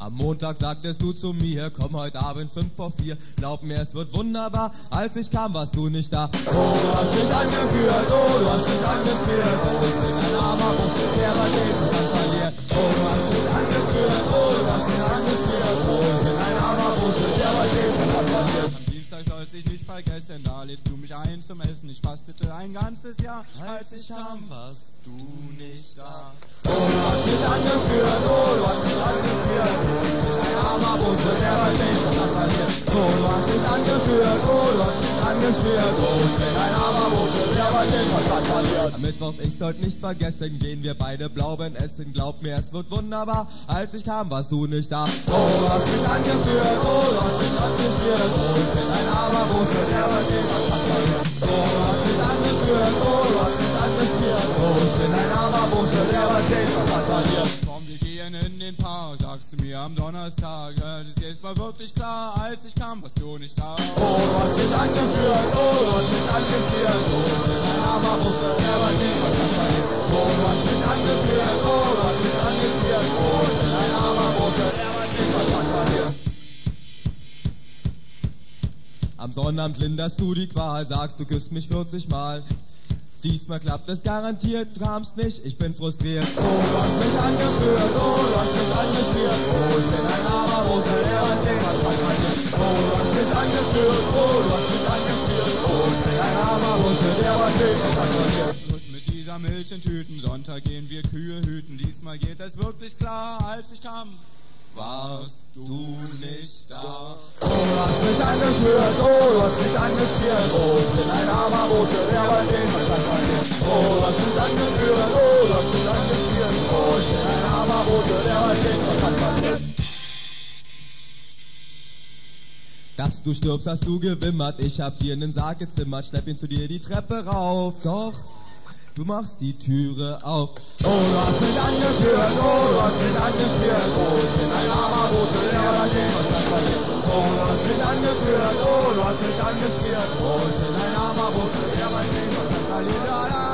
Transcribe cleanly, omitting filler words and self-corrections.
Am Montag sagtest du zu mir, komm heute Abend 5 vor 4. Glaub mir, es wird wunderbar, als ich kam, warst du nicht da. Oh, du hast mich angeführt, oh, du hast mich angespielt. Oh, ich bin ein armer Bursche, der bei dem Verstand verliert. Oh, du hast mich angeführt, oh, du hast mich angespielt. Oh, ich bin ein armer Bursche, der bei dem Verstand verliert. Am Dienstag soll's ich nicht vergessen, da lädst du mich ein zum Essen. Ich fastete ein ganzes Jahr, als ich kam, warst du nicht da. Oh, du hast mich angeführt, oh, du hast mich angespielt. Ein armer Bursche, der bei dem Verstand verliert. Oh, du hast mich angeführt, oh, du hast mich angespielt. Oh, ich bin ein armer Bursche, der bei dem Verstand verliert. Am Mittwoch, ich sollte nicht vergessen, gehen wir beide Blaubeeren essen. Glaub mir, es wird wunderbar, als ich kam, warst du nicht da. Oh, du hast mich angeführt, oh, du hast mich angespielt. Oh, ich bin ein armer Bursche, der bei dem Verstand verliert. Oh, du hast mich angeführt, oh, du hast mich angespielt. Oh, ich bin ein armer Bursche, der bei dem Verstand verliert. Komm, wir gehen in den Park, sagst du mir am Donnerstag. Das ist jetzt mal wirklich klar, als ich kam, warst du nicht da. Oh, du hast mich angeführt, oh, du hast mich angespielt. Oh, ich bin ein armer Bursche, der bei dem Verstand verliert. Oh, du hast mich angeführt, oh, du hast mich angespielt. Oh, ich bin ein armer Bursche, der bei dem Verstand verliert. Am Sonnabend linderst du die Qual, sagst du küsst mich 40 Mal. Diesmal klappt es garantiert, du kamst nicht, ich bin frustriert. Oh, du hast mich angeführt, oh, du hast mich angespielt. Oh, ich bin ein armer Bursche, der bei dem Verstand verliert. Oh, du hast mich angeführt, oh, du hast mich angespielt. Oh, ich bin ein armer Bursche, der bei dem Verstand verliert. Schluss mit dieser Milch in Tüten, Sonntag gehen wir Kühe hüten. Diesmal geht es wirklich klar, als ich kam, warst du nicht da. Oh, du hast mich angeführt, oh, du hast mich angespielt. Oh, ich bin ein armer Bursche, der bei dem Verstand verliert. Oh, du hast mich angeführt, oh, du hast mich angespielt. Oh, ich bin ein armer Bursche, der bei dem Verstand verliert. Dass du stirbst, hast du gewimmert. Ich hab dir einen Sarg gezimmert, schlepp ihn zu dir die Treppe rauf. Doch du machst die Türe auf. Oh, du hast mich angeführt, oh, du hast mich angespielt. Oh, ich bin ein armer Bursche, der bei dem Verstand verliert. Oh, du hast mich angeführt, oh, du hast mich angespielt. Oh, ich bin ein armer Bursche, der bei dem Verstand verliert.